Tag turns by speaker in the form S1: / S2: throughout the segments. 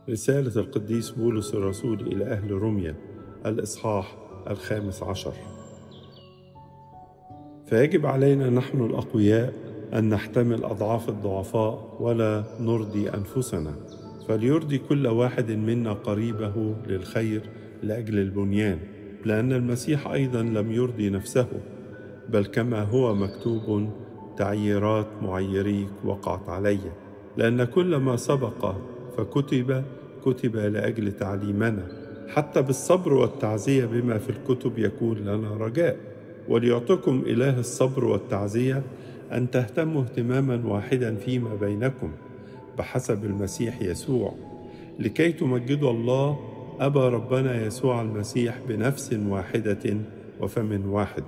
S1: رسالة القديس بولس الرسول إلى أهل روميا الإصحاح 15. فيجب علينا نحن الأقوياء أن نحتمل أضعاف الضعفاء ولا نرضي أنفسنا، فليرضي كل واحد منا قريبه للخير لأجل البنيان، لأن المسيح أيضا لم يرضي نفسه، بل كما هو مكتوب: تعييرات معيريك وقعت علي. لأن كل ما سبق كتب لأجل تعليمنا، حتى بالصبر والتعزية بما في الكتب يكون لنا رجاء. وليعطكم إله الصبر والتعزية أن تهتموا اهتماما واحدا فيما بينكم بحسب المسيح يسوع، لكي تمجدوا الله أبا ربنا يسوع المسيح بنفس واحدة وفم واحد.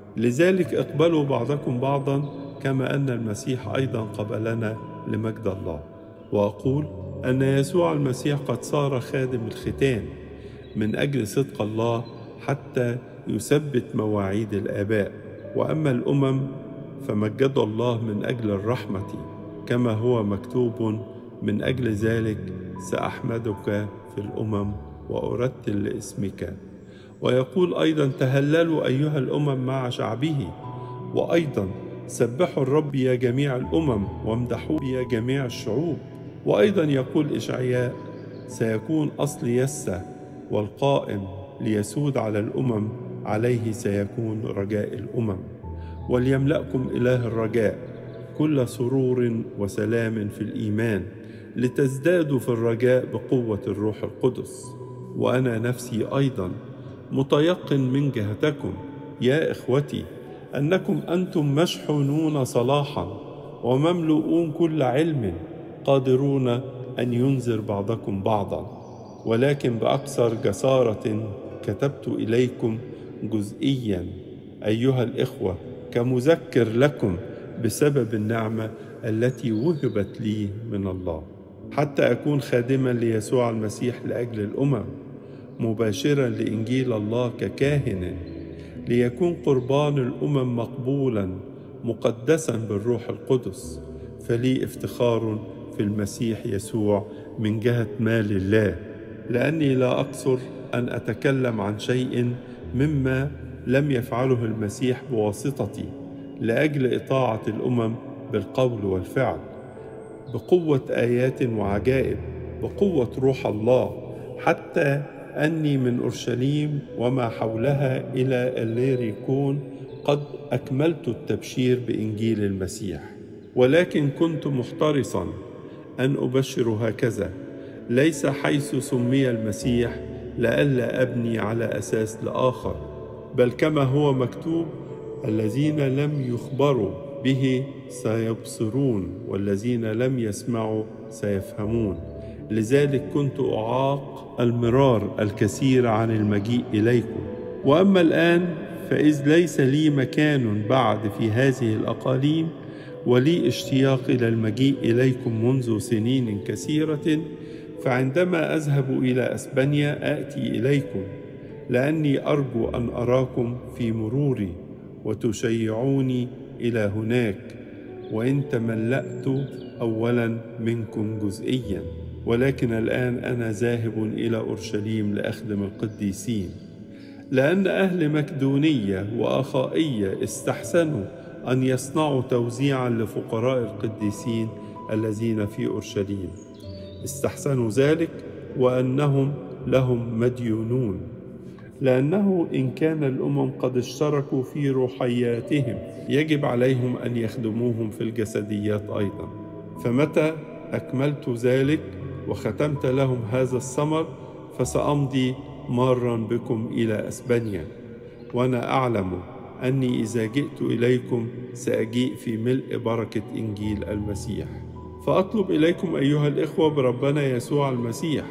S1: لذلك اقبلوا بعضكم بعضا كما أن المسيح أيضا قبلنا لمجد الله. وأقول أن يسوع المسيح قد صار خادم الختان من أجل صدق الله حتى يثبت مواعيد الآباء. وأما الأمم فمجد الله من أجل الرحمة، كما هو مكتوب: من أجل ذلك سأحمدك في الأمم وأرتل لاسمك. ويقول أيضا: تهللوا أيها الأمم مع شعبه. وأيضا: سبحوا الرب يا جميع الأمم وامدحوه يا جميع الشعوب. وأيضا يقول إشعياء: سيكون أصل يسّة والقائم ليسود على الأمم، عليه سيكون رجاء الأمم. وليملأكم إله الرجاء كل سرور وسلام في الإيمان، لتزدادوا في الرجاء بقوة الروح القدس. وأنا نفسي أيضا متيقن من جهتكم يا إخوتي أنكم أنتم مشحونون صلاحا ومملؤون كل علم، قادرون أن ينذر بعضكم بعضا. ولكن بأكثر جسارة كتبت إليكم جزئيا أيها الإخوة، كمذكر لكم بسبب النعمة التي وهبت لي من الله، حتى أكون خادما ليسوع المسيح لأجل الأمم، مباشرا لإنجيل الله ككاهن، ليكون قربان الأمم مقبولا مقدسا بالروح القدس. فلي افتخار في المسيح يسوع من جهة مال الله، لأني لا أقصر أن أتكلم عن شيء مما لم يفعله المسيح بواسطتي لأجل إطاعة الأمم بالقول والفعل، بقوة آيات وعجائب، بقوة روح الله، حتى أني من أورشليم وما حولها إلى الليريكون قد أكملت التبشير بإنجيل المسيح. ولكن كنت محترصا أن أبشر هكذا، ليس حيث سمي المسيح لئلا أبني على أساس لآخر، بل كما هو مكتوب: الذين لم يخبروا به سيبصرون، والذين لم يسمعوا سيفهمون. لذلك كنت أعاق المرار الكثير عن المجيء إليكم. وأما الآن فإذ ليس لي مكان بعد في هذه الأقاليم، ولي اشتياق إلى المجيء إليكم منذ سنين كثيرة، فعندما أذهب إلى أسبانيا آتي إليكم، لأني أرجو أن أراكم في مروري وتشيعوني إلى هناك، وإن تملأت أولا منكم جزئيا. ولكن الآن أنا ذاهب إلى أورشليم لأخدم القديسين، لأن أهل مكدونية وأخائية استحسنوا أن يصنعوا توزيعا لفقراء القديسين الذين في أورشليم. استحسنوا ذلك وأنهم لهم مديونون، لأنه إن كان الأمم قد اشتركوا في روحياتهم يجب عليهم أن يخدموهم في الجسديات أيضا. فمتى أكملت ذلك وختمت لهم هذا الثمر، فسأمضي مارا بكم إلى أسبانيا. وأنا أعلم أني إذا جئت إليكم سأجيء في ملء بركة إنجيل المسيح. فأطلب إليكم أيها الإخوة بربنا يسوع المسيح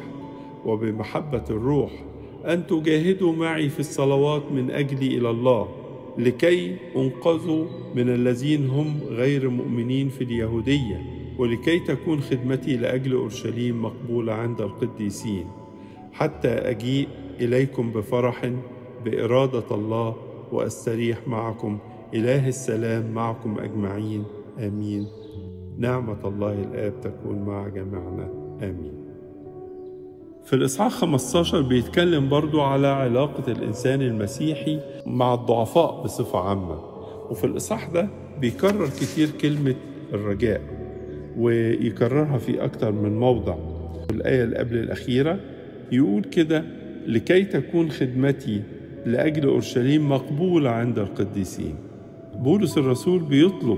S1: وبمحبة الروح أن تجاهدوا معي في الصلوات من أجلي إلى الله، لكي أنقذوا من الذين هم غير مؤمنين في اليهودية، ولكي تكون خدمتي لأجل أورشليم مقبولة عند القديسين، حتى أجيء إليكم بفرح بإرادة الله وأستريح معكم. إله السلام معكم أجمعين، آمين. نعمة الله الآب تكون مع جميعنا، آمين. في الإصحاح 15 بيتكلم برضو على علاقة الإنسان المسيحي مع الضعفاء بصفة عامة، وفي الإصحاح ده بيكرر كتير كلمة الرجاء، ويكررها في أكتر من موضع. الآية اللي قبل الأخيرة يقول كده: لكي تكون خدمتي لأجل أورشليم مقبولة عند القديسين. بولس الرسول بيطلب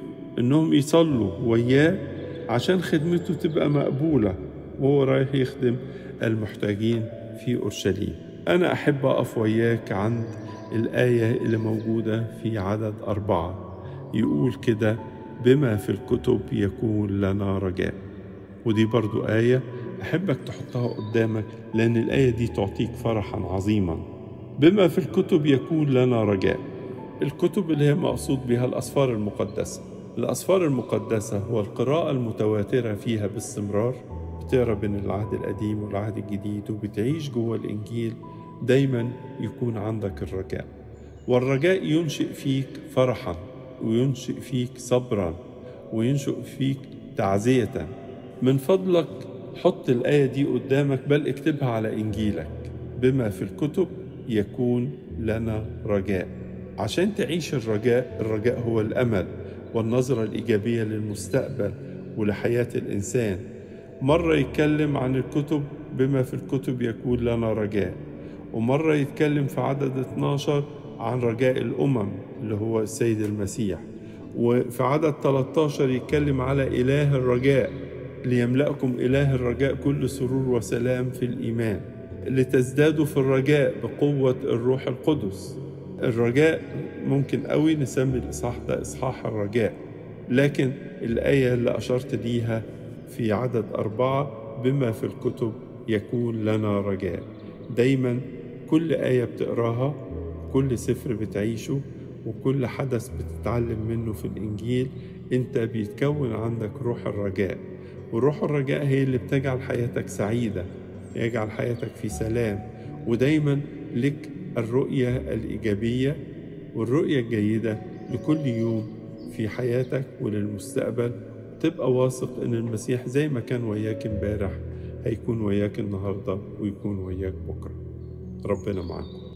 S1: إنهم يصلوا وياه عشان خدمته تبقى مقبولة وهو رايح يخدم المحتاجين في أورشليم. أنا أحب أقف وياك عند الآية اللي موجودة في عدد 4، يقول كده: بما في الكتب يكون لنا رجاء. ودي برضو آية أحبك تحطها قدامك، لأن الآية دي تعطيك فرحا عظيما. بما في الكتب يكون لنا رجاء. الكتب اللي هي مقصود بها الأسفار المقدسة. الأسفار المقدسة هو القراءة المتواترة فيها باستمرار، بتقرأ بين العهد القديم والعهد الجديد وبتعيش جوه الإنجيل. دايما يكون عندك الرجاء، والرجاء ينشئ فيك فرحا، وينشئ فيك صبرا، وينشئ فيك تعزية. من فضلك حط الآية دي قدامك، بل اكتبها على إنجيلك: بما في الكتب يكون لنا رجاء. عشان تعيش الرجاء، الرجاء هو الأمل والنظرة الإيجابية للمستقبل ولحياة الإنسان. مرة يتكلم عن الكتب بما في الكتب يكون لنا رجاء، ومرة يتكلم في عدد 12 عن رجاء الأمم اللي هو السيد المسيح، وفي عدد 13 يتكلم على إله الرجاء: ليملأكم إله الرجاء كل سرور وسلام في الإيمان، لتزدادوا في الرجاء بقوة الروح القدس. الرجاء ممكن قوي نسمي الإصحاح ده إصحاح الرجاء، لكن الآية اللي أشرت ليها في عدد 4: بما في الكتب يكون لنا رجاء. دايما كل آية بتقراها، كل سفر بتعيشه، وكل حدث بتتعلم منه في الإنجيل، أنت بيتكون عندك روح الرجاء. وروح الرجاء هي اللي بتجعل حياتك سعيدة، يجعل حياتك في سلام، ودايما لك الرؤية الإيجابية والرؤية الجيدة لكل يوم في حياتك وللمستقبل. تبقى واثق إن المسيح زي ما كان وياك امبارح هيكون وياك النهاردة ويكون وياك بكرة. ربنا معاكم.